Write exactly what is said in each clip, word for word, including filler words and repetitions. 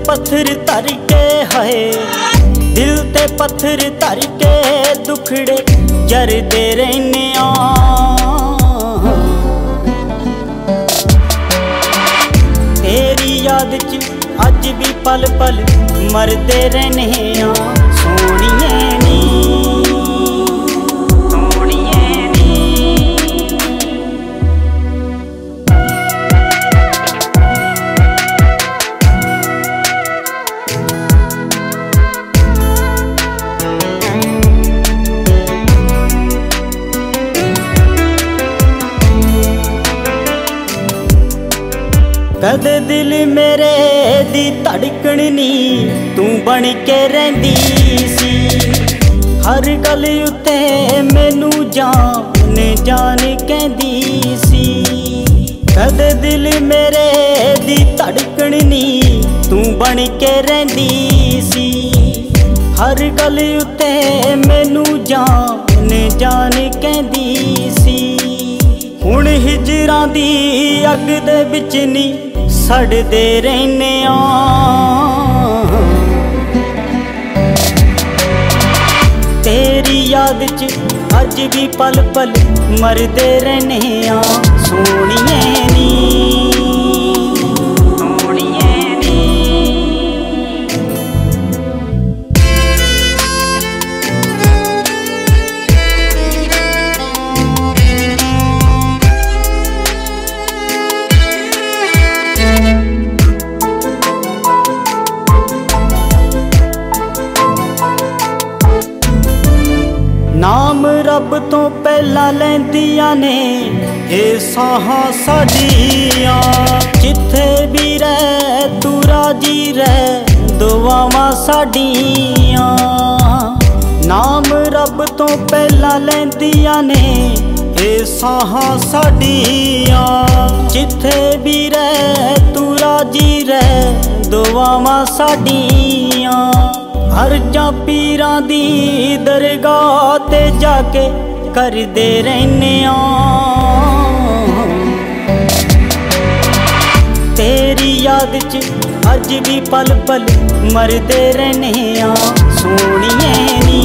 पत्थर धर के है, दिल ते पत्थर धर के दुखड़े जरदे रहने आ। तेरी याद च अज भी पल पल मरदे रहने आ सोनिए नी। कदे दिल मेरे दी धड़कन नी तू बन के रहिंदी सी, हर गल उत्ते मैनू जान जान कहंदी सी। कदे दिल मेरे दी धड़कन नी तू बन के रहिंदी सी, हर गल उत्ते मैनू जान जान कहंदी सी। हुण हिजरां दी अग दे विच नी सड़दे रहने आ। तेरी याद च अज भी पल पल मरदे रहने आ सोनिए नी। नाम रब तो पहला लैंदियां ने ये साहां साडियां, जिथे भी रह तू राजी रह दुआवां साडियां। नाम रब तो पहला लैंदियां ने ये साहां साडियां, जिथे भी रह तू राजी रह दुआवां साडियां। अर्जां पीरां दी दरगाह ते जाके करदे रहने आ। तेरी याद च अज भी पल पल मरदे रहने आ सोनिए नी।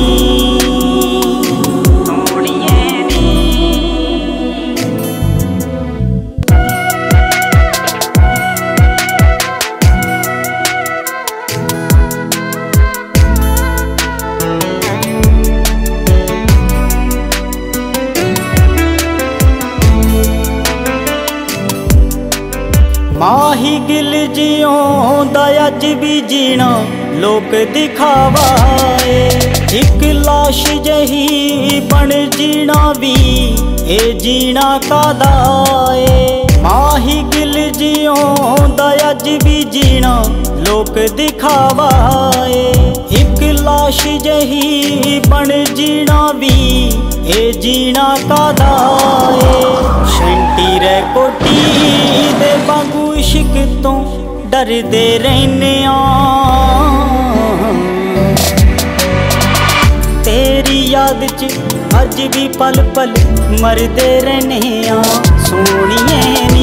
माही गिल जियोंदा अज भी जीना लोक दिखावा है, एक लाश जही बन जीना भी ए जीना कादा है। माही गिल जियोंदा अज भी जीना लोक दिखावा है, एक लाश जही बन जीना भी ए जीना कादा है। शंटी रे कोटी दे बांगू इश्क तो डरदे रहने आ। तेरी याद च अज भी पल पल मरदे रहने आ सोनिए नी।